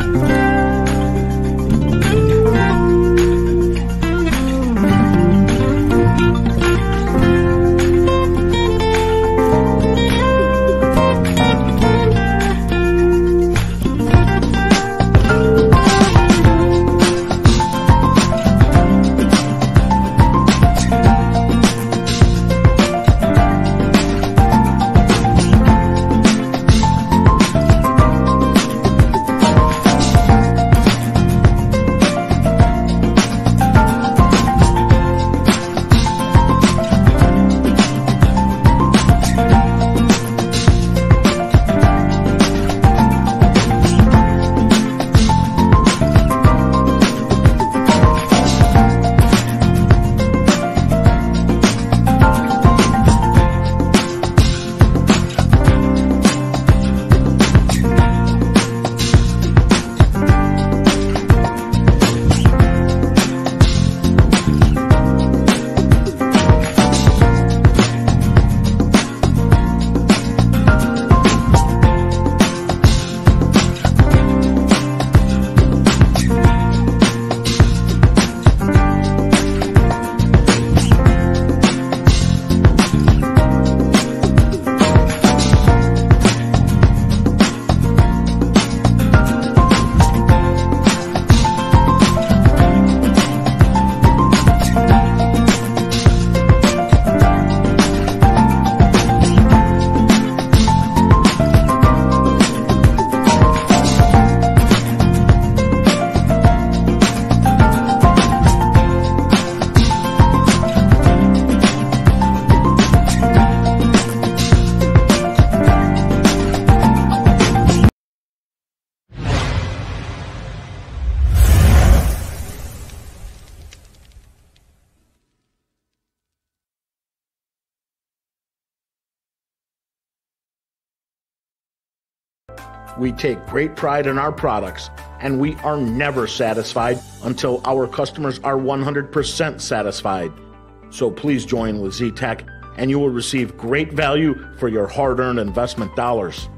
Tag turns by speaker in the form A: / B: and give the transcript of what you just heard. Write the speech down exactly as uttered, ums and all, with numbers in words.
A: We take great pride in our products, and we are never satisfied until our customers are one hundred percent satisfied. So please join with Zetec, and you will receive great value for your hard-earned investment dollars.